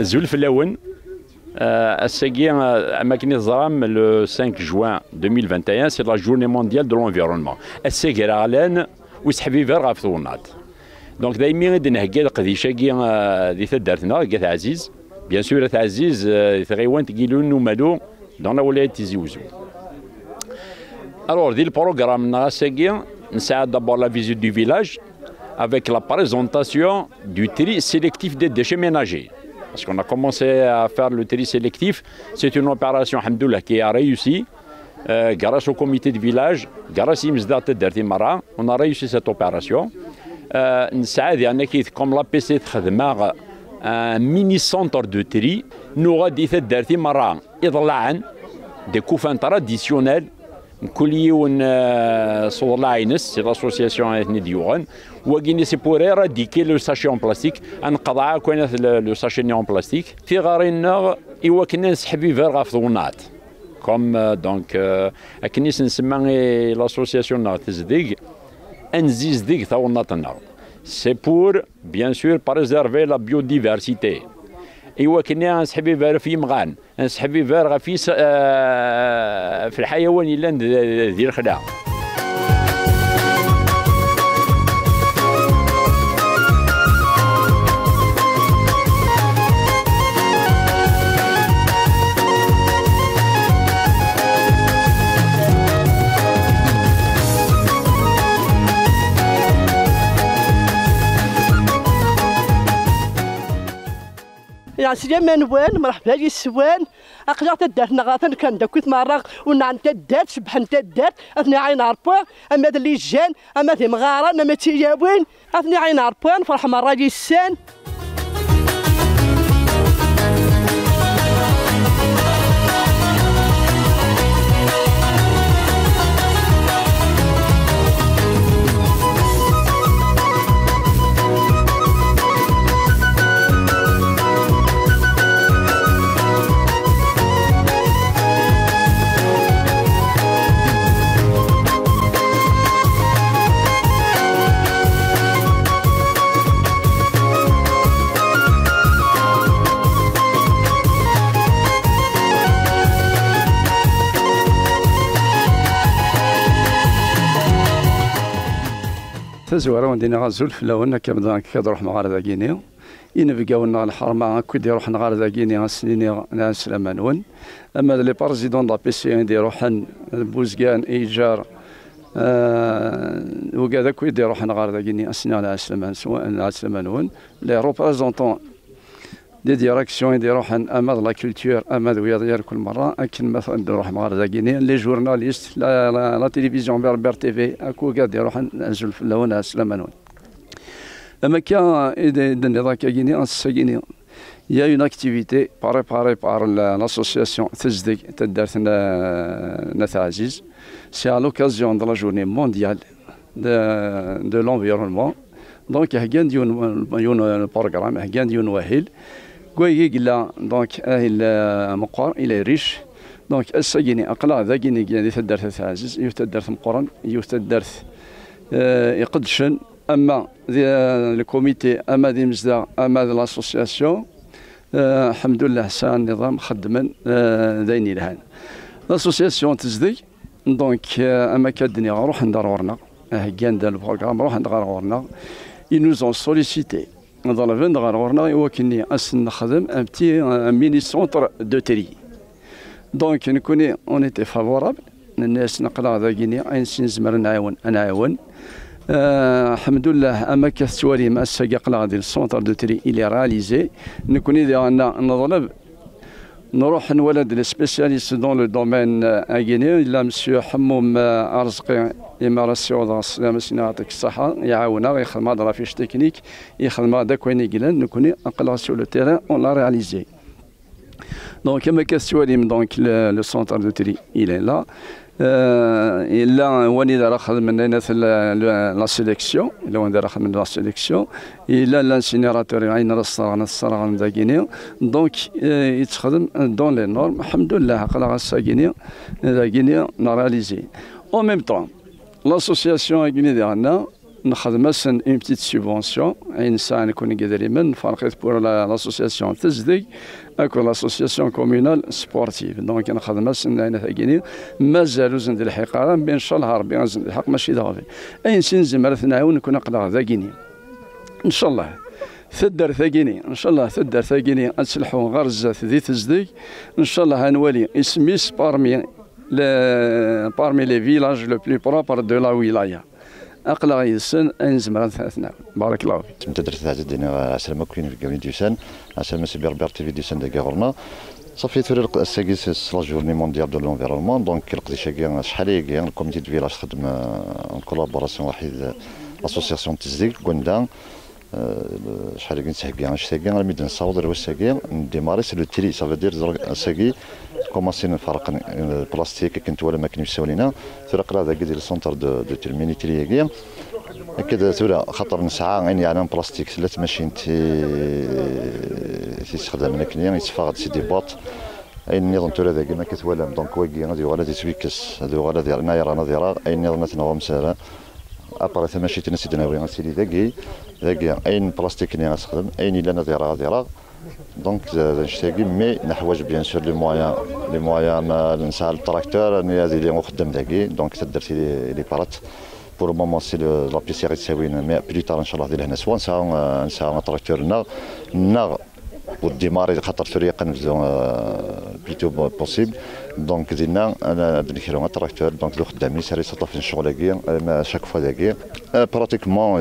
زول في اللون الساقي أماكن الظلام le 5 juin 2021 c'est la journée mondiale de l'environnement. الساقي راغلان ويسحبي فير غاف ثونات. دونك دايما غادي نهكا القديشاكي دي تدارتنا قالت عزيز بيان سور عزيز ثغيوان تقيلون ومالو دون ولاية تيزي وزو. Alors, le programme c'est d'abord la visite du village avec la présentation du tri sélectif des déchets ménagers. Parce qu'on a commencé à faire le tri sélectif, c'est une opération alhamdoulilah, qui a réussi grâce au comité de village, grâce à Imzdat Derti Mara, on a réussi cette opération. Comme l'APC un mini-centre de tri, nous avons dit Derti Mara, des couffins traditionnels. C'est l'association ethnique d'Yoran. C'est pour éradiquer le sachet en plastique. Le sachet en plastique. Comme donc, l'association c'est pour, bien sûr, préserver la biodiversité. ايوا كنا نسحبي فيها في مغان نسحبي فيها في الحيوان اللي ندير خداع. يعني سليمان وين مرحبا لي السوان اقدر تدارنا غاثن كان داكوت مرق ونعم تدات شبحن تدات اثني عين عربوا اما اللي جان اما ذي مغاره اما تياوين اثني عين عربوا نفرح مع راجي السان. تزوار وندينا غازول في لون كبدا كنروح نغار ذا كينيا ينبقاو لنا الحرمه كود يروح نغار ذا كينيا سنين ناس لمنون اما لي بارزيدون دا بي سي يروح بوزكان ايجار وكذا كود يروح نغار ذا كينيا سنين ناس لمنون لي ريبريزونطون دي ديراكسيون يروح اما لا كولتور اما ديال كل مره اكن مثلا نروح نغار ذا كينيا لي جورناليست لا تيليفزيون بربر تي في اكو قاعد يروح نزل في اللون سلمانون اما كان اذا ذاك كينيا السكينيا il y a une activité préparée par l'association Tezdig Tedart Nathaziz. C'est à l'occasion de la journée mondiale de l'environnement. Donc il y a un programme, il y a un wahil. Donc il est riche. Donc السجيني أقلع ذاكيني يعني تدرت ثعزز يتدرت مقرن يتدرت يقدشن أما الكوميتي أما ذي مزدا أما ذي لاسوسياسيون الحمد لله سان النظام خدما ذيني لهان لاسوسياسيون تزدي دونك أما كادني روح ندار ورنا كان دار البروغرام روح ندار ورنا ils nous ont sollicité dans la 20 ورنا يوكلني أسن نخدم un petit mini centre de tri. Donc on était favorable. الناس نقلا ذاكيني أين سنزمر نعاون الحمد لله أما كثواري ما الساقلا ديال السونتر دو تري إلي راليزي نكوني ديالنا نضرب نروح نولد لي سبيسياليست دون لو دومين أكيني لا مسيو حموم أرزقي إماراسيون دون السلامة يعطيك الصحة يعاونا يخدم هذا فيش تكنيك يخدم هذا كوين يقلن نكوني أقلا سو لو تيران أون لا رياليزي. Donc, le centre de tri, il est là. Il a la sélection. Il a l'incinérateur. Donc, il se dans les normes. Alhamdoulilah, la Guinée a réalisé. En même temps, l'association guinéenne نخدم سن اون بتيت سوبونسيون انسان يكون قادر من فرقت بور لاسوسياسيون تزدي اكو لاسوسياسيون كومونال سبورتيف دونك نخدم سن انا ثقيني مازالو زند الحقاره بان شاء الله ربي غنزند الحق ماشي ضافي اي نسين زمرت نعاون نكون قلق ثقيني ان شاء الله ثدر ثقيني ان شاء الله ثدر ثقيني اسلحوا غرزه ذي تزدي ان شاء الله هنولي اسميس parmi les villages les plus propres de la wilaya. أقلع يسن أنزمران ثلاثنا بارك الله فيك. تدرس هذا الدين عسل ما كاين في كامل ديسان عسل ما سبير بارتي في ديسان داكورنا صافي ثوري الساكيس لا جورني مونديال دو لونفيرونمون دونك كيلقضي شاكي شحال هي الكوميتي دو فيلاج خدم اون كولابوراسيون واحد لاسوسياسيون تزديك كوندا شحال هي نسحكي شتاكي الميدان صاود وساكي ديماري سي لو تيري سافو دير ساكي كوماسي نفرق البلاستيك كنت ولا ما كاينش سولينا ثوري قرا ذاك ديال السونتر دو تيرميني ترياكي هكذا ثوري خاطر نسعى عيني على بلاستيك سلات ماشي تيستخدم هنا كليان يتفاقد سي دي باط اي النظام تورا ذاك ما كتوالم دونك واكي غادي ولا تسويكس هذا ولا ديال ناير نظيره اي النظام تنوم سالا ابرا ماشي تنسي دناوي سيدي ذاكي اي بلاستيك اللي غنستخدم اي لا نظيره دونك نشتاقي مي نحواج بيان سور لي مويان ما نسعى التراكتور هذه اللي مخدم ذاكي دونك تدرت لي بارات بور مومون سي لا بيسي غادي تساوينا مي بليتار ان شاء الله ديال هنا سوا نسعى تراكتور ناغ وديماري خاطر فريق نبداو بليتو بوسيبل دونك زينا انا نكيرو تراكتور دونك لو خدامي ساري سطا في الشغل هكايا شاك فوا هكايا براتيكمون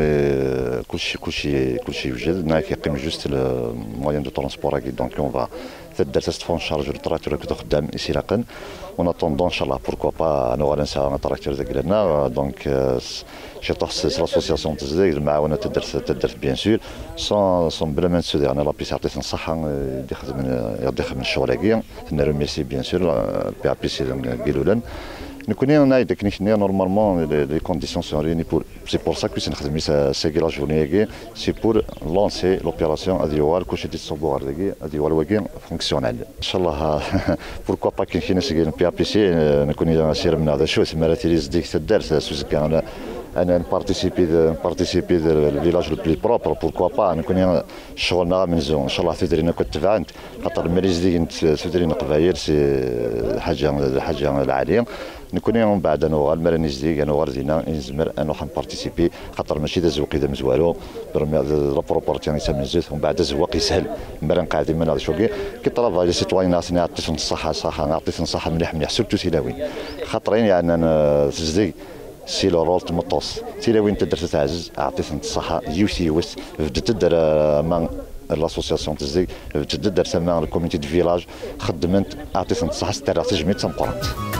كلشي يوجد هنا كيقيم جوست الموان دو ترونسبور هكايا دونك اون فا تدار تستفون شارج التراكتور كتو خدام سيراقا اون اتوندون ان شاء الله بوركوا با انا غادي نسعى تراكتور ذاك لنا دونك شي تخصص لاسوسياسيون تزديك المعاونه تدرت بيان سور سون بلا ما نسودي انا لابيس عطيت الصحه يخدم الشغل هكايا نرميسي بيان سور بي ا بي سي قالوا نكون انا تكنيكيا نورمالمون لي كونديسيون سون ريني بور سي بور سا كو نخدم ساكي لا جورني هكايا سي بور لونسي لوبيراسيون هادي هو كلشي تيتصبوا هكايا هادي هو الواقع فونكسيونال ان شاء الله بوركوا با كاين شي ناس بي ا بي سي نكون سير من هذا شو سمارات لي زديك تدار سوزكا انا نبارتيسيبي الفيلاج لو بلي بروبر بوركوا با نكون شغلنا من زون ان شاء الله تدرينا كنت تبعت خاطر المريز ديك تدرينا قبايل سي حاجه العاليه نكون من بعد انا المرانيز ديك انا غردينا نزمر انا حنبارتيسيبي خاطر ماشي دا زوق اذا مزوالو لا بروبورتي نسمي زيت ومن بعد الزواق يسهل مران قاعدين من هذا شوكي كي طرافاي لي سيتوين ناس نعطيهم الصحه نعطيهم الصحه مليح سورتو تيلاوي خاطرين يعني انا تزدي سي لو رول تمطوس تيلاوي انت درت تعزز اعطيهم الصحه يوسي وس بدات تدير مان لاسوسياسيون تزدي بدات تدير سما الكوميتي دو فيلاج خدمت اعطيهم الصحه ستار تجميع تنقرات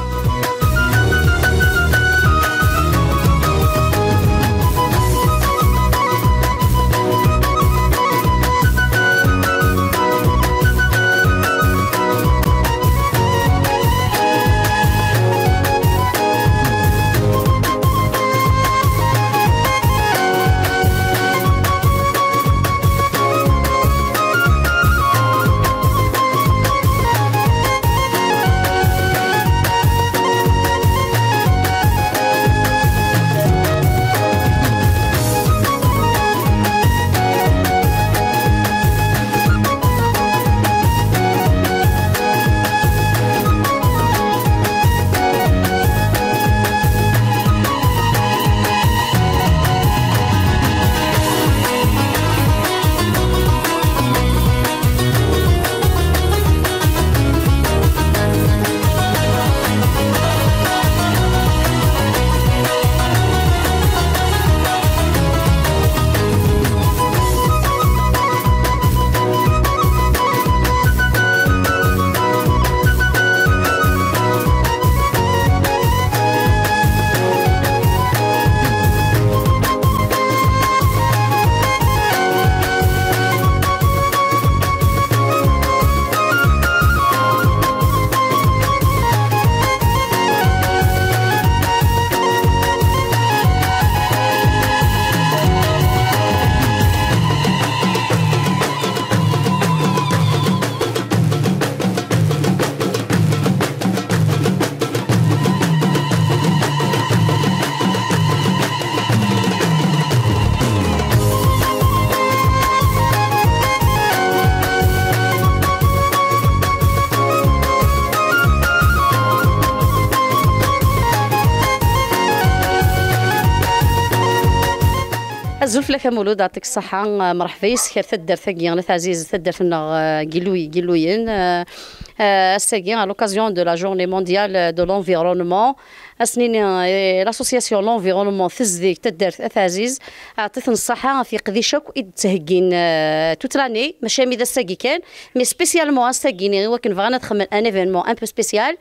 زلف لك مولود يعطيك الصحة مرحبا يسكر تدر ثقي أنا تعزيز تدر فينا قلويين الساقي à l'occasion de la journée mondiale de l'environnement أسنين l'association l'environnement تزديك تدر تعزيز عطيتنا الصحة في قديشك وإد تهجين toute l'année ماشي ميدا الساقي كان مي سبيسيالمون الساقي وكن فغانا تخمن ان ايفينمون ان بو سبيسيال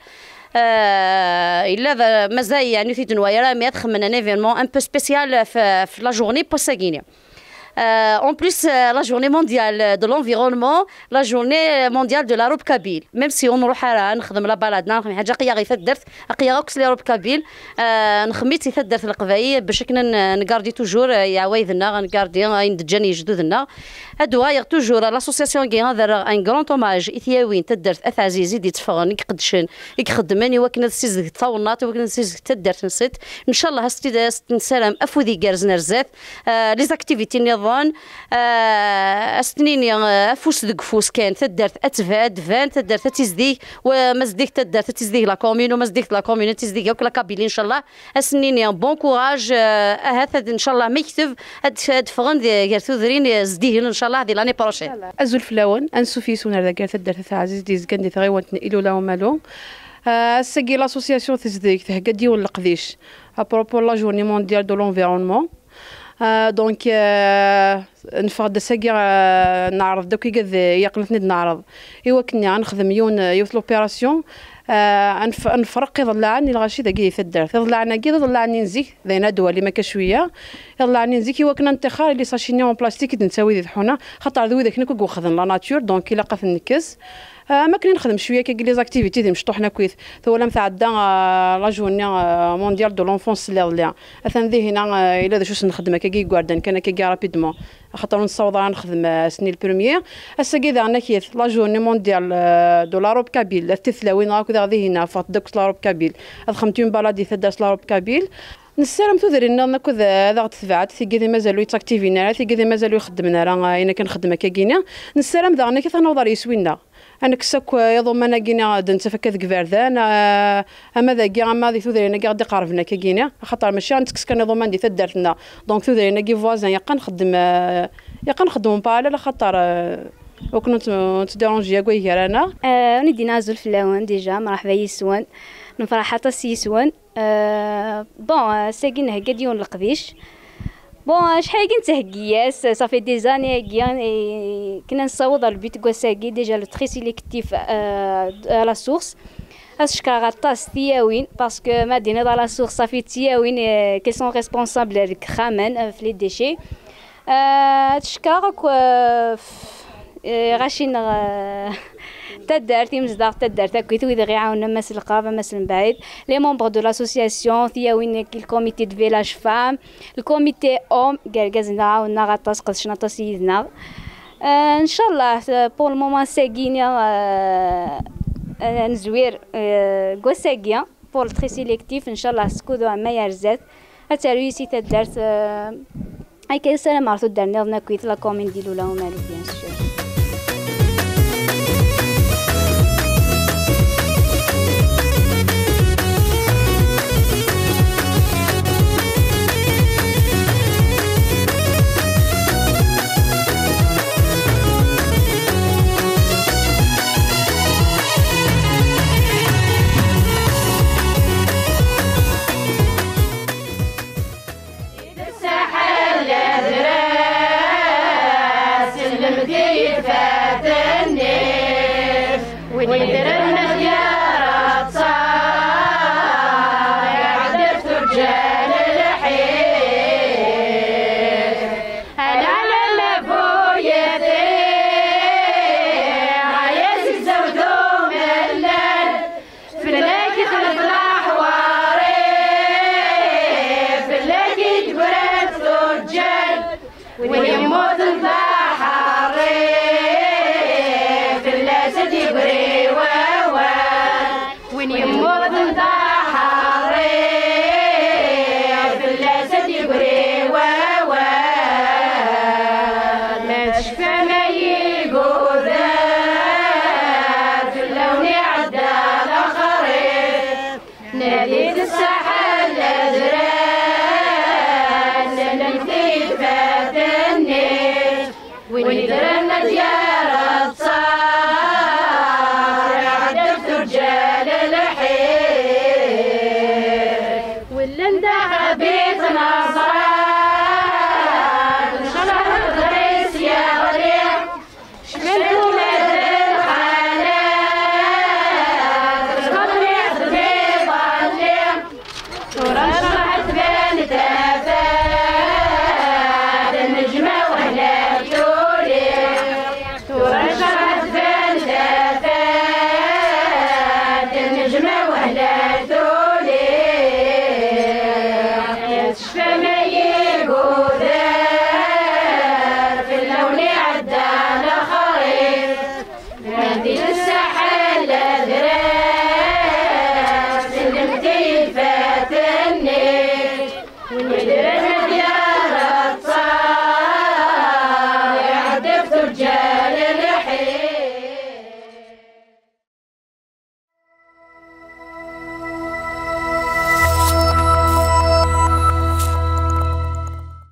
إلا مازال يعني في دنوايا مي تخمن ان ايفينمون ان بو سبيسيال في لا جورني بو الساقيني en plus, la journée mondiale de l'environnement, la journée mondiale de la robe kabyle. Même si on نروح نخدم لا بلدنا نخدم حاجة قيا غير درت قيا غوكس لي روب كابيل نخميت درت القضايا باش كنا نكاردي توجور يا ويذنا غنكاردي غندجاني جدودنا هادو هاي توجور لاسوسياسيون كي هذا ان غران اوماج اثيوين تدرت اثازيزي دي تفغن يقدشن يخدمني وكنا سيز تصونات وكنا سيز تدرت نسيت ان شاء الله هستي نسلام افودي كارزنا رزاف لي زاكتيفيتي نظام استنيني فوس دق فوس كان تدرت ادفان تدرت تزديك ومزديك تدرت تزديك لا كومين ومزديك لا كومين تزديك وكلا كابيلي ان شاء الله استنيني بون كوراج هذا ان شاء الله ما يكتب ادفغن ديال ثذرين زديه ان شاء الله هذه لاني بروشين ازول فلاون انسوفي سونر ذاك تدرت عزيز ديز كان دي ثغيوان تنقلوا لهم مالو ساكي لاسوسياسيون تزديك تهكدي ولا قديش ابروبو لا جورني مونديال دو لونفيرونمون دونك نفرض ساقي نعرض دوك يقلتني نعرض ايوا كني غنخدم يوث لوبيراسيون نفرق يضلعني الغاشي داكي يثدر يضلعني كي يضلعني نزيك ذينا دوالي ما كشويه يضلعني نزيك ايوا كنا نتخار اللي ساشيني اون بلاستيك نساوي ذي حنا خاطر ذوي داك نكو خدم لا ناتور دونك الا قاف نكز ما كنا نخدم شويه كي لي زاكتيفيتي دي مشطوحنا كويس ثم لم تعدى لا جورني مونديال دو لونفونس لي اثن ذي هنا الا ذا شوس نخدم كي غاردن كان كي رابيدمون خاطر نصوض نخدم سني البروميير هسا كي عندنا كيف لا جورني مونديال دو لا روب كابيل تثلاوين هكذا ذي هنا فات دوك لا روب كابيل خمتين بلادي ثداس لا روب كابيل نسالم تودرينا ناكو هذا تفعت في كذا مازالو يتاكتيفينا في كذا مازالو يخدمنا راه انا كنخدم كاكينا نسالم داغنا كيف نوضر يسوينا انا كساك يضم انا كينا دنت فكذ كفاردان اما ذا كي اما ذي ثودرينا كاع دي قارفنا كاكينا خاطر ماشي نتكس كان يضم عندي تدارتنا دونك ثودرينا كي فوازان يقا نخدم بالا خاطر وكنت تديرونجيا كوي رانا ندي نازل في اللون ديجا مرحبا يسوان نفرح حتى سيسوان بون ساكين هكا ديون القديش بون شحال كنت هكياس صافي دي زاني هكيا كنا نصوض البيت كواساكي ديجا لو تري سيليكتيف لا سورس اشكا غطاس تياوين باسكو مدينه لا سورس صافي تياوين كي سون ريسبونسابل خامن في لي ديشي تشكا غاشين تدارتي مزدار تدارت كيتو إذا غيعاوننا ماس القرابة ماس بعيد لي مونبر دو لاسوسياسيون ثياوين الكوميتي دو فيلاج فام الكوميتي اوم كالكازنا عاونا غطاس قدشنا تسيدنا ان شاء الله بور المومون ساكينيا نزوير كواساكيا بور تري سيليكتيف ان شاء الله سكودو عما يرزات حتى ريسي تدارت اي كاين سلام عرفتو دارنا كويت لا كومين ديالو لا مالو بيان سور ناديت الساحل الأزرق سلمت الفاتح وين درنا ديال